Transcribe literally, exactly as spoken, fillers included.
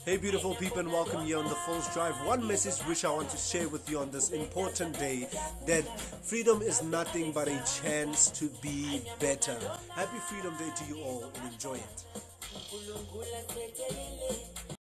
Hey beautiful people, and welcome here on the Falls Drive. One message which I want to share with you on this important day, that freedom is nothing but a chance to be better. Happy Freedom Day to you all and enjoy it.